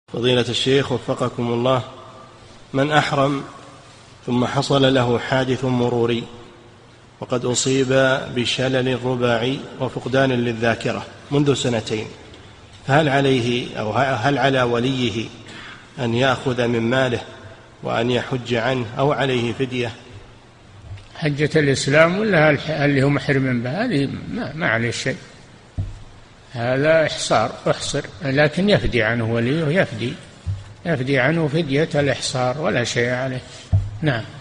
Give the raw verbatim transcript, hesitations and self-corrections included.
فضيلة الشيخ وفقكم الله، من أحرم ثم حصل له حادث مروري وقد أصيب بشلل رباعي وفقدان للذاكرة منذ سنتين، فهل عليه أو هل على وليه أن يأخذ من ماله وأن يحج عنه أو عليه فدية؟ حجة الإسلام ولا اللي هو محرم به هذه ما, ما عليه شيء، هذا إحصار أحصر، لكن يفدي عنه وليه، يفدي يفدي عنه فدية الإحصار ولا شيء عليه. نعم.